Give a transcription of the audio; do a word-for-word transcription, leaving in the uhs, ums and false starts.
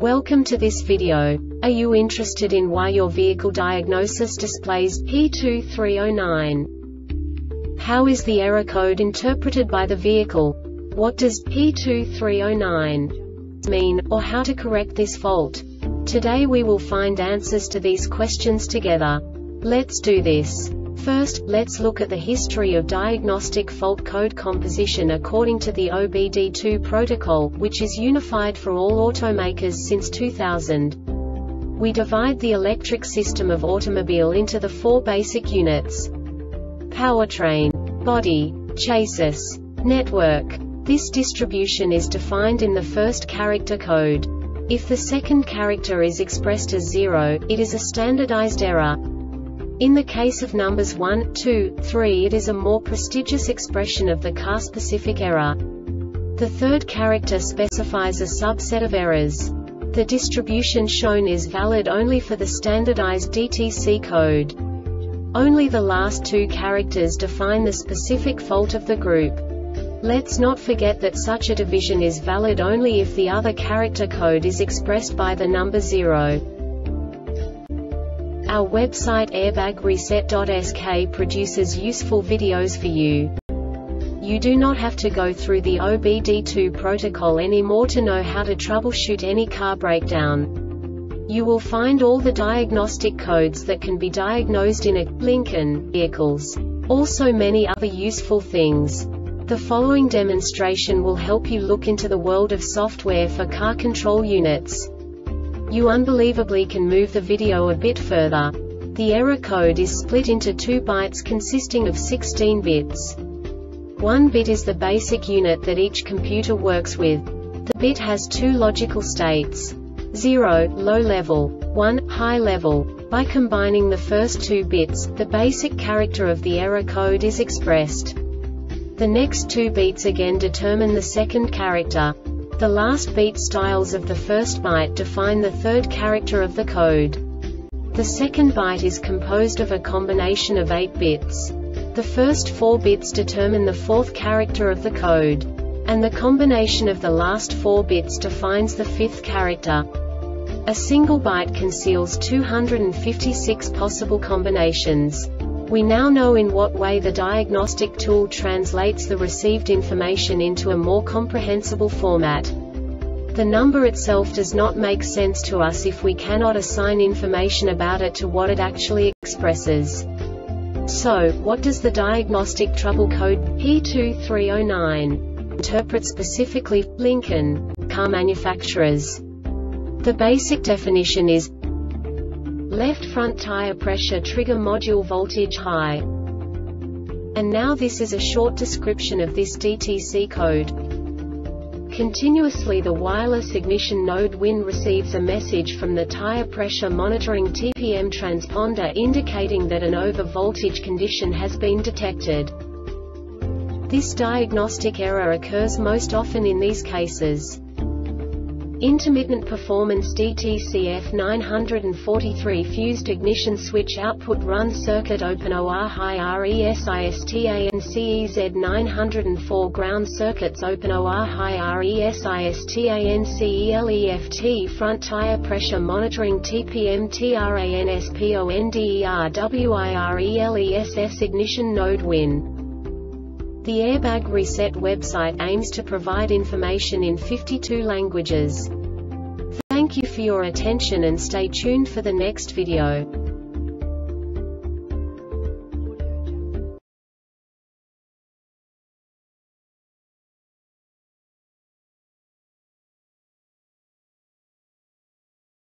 Welcome to this video. Are you interested in why your vehicle diagnosis displays P two three zero nine? How is the error code interpreted by the vehicle? What does P two three zero nine mean, or how to correct this fault? Today we will find answers to these questions together. Let's do this. First, let's look at the history of diagnostic fault code composition according to the O B D two protocol, which is unified for all automakers since two thousand. We divide the electric system of automobile into the four basic units: powertrain, body, chassis, network. This distribution is defined in the first character code. If the second character is expressed as zero, it is a standardized error. In the case of numbers one, two, three, it is a more prestigious expression of the car-specific error. The third character specifies a subset of errors. The distribution shown is valid only for the standardized D T C code. Only the last two characters define the specific fault of the group. Let's not forget that such a division is valid only if the other character code is expressed by the number zero. Our website airbag reset dot S K produces useful videos for you. You do not have to go through the O B D two protocol anymore to know how to troubleshoot any car breakdown. You will find all the diagnostic codes that can be diagnosed in a Lincoln vehicles. Also many other useful things. The following demonstration will help you look into the world of software for car control units. You unbelievably can move the video a bit further. The error code is split into two bytes consisting of sixteen bits. One bit is the basic unit that each computer works with. The bit has two logical states: zero, low level, one, high level. By combining the first two bits, the basic character of the error code is expressed. The next two bits again determine the second character. The last beat styles of the first byte define the third character of the code. The second byte is composed of a combination of eight bits. The first four bits determine the fourth character of the code. And the combination of the last four bits defines the fifth character. A single byte conceals two hundred fifty-six possible combinations. We now know in what way the diagnostic tool translates the received information into a more comprehensible format. The number itself does not make sense to us if we cannot assign information about it to what it actually expresses. So, what does the diagnostic trouble code P two three zero nine interpret specifically for Lincoln car manufacturers? The basic definition is left front tire pressure trigger module voltage high. And now this is a short description of this D T C code. Continuously the wireless ignition node W I N receives a message from the tire pressure monitoring T P M transponder indicating that an over-voltage condition has been detected. This diagnostic error occurs most often in these cases: intermittent performance D T C F nine forty-three fused ignition switch output run circuit open O R high resista and C E Z nine oh four ground circuits open O R high resista and C E L E F T front tire pressure monitoring T P M transponderwireless ignition node W I N. The Airbag Reset website aims to provide information in fifty-two languages. Thank you for your attention and stay tuned for the next video.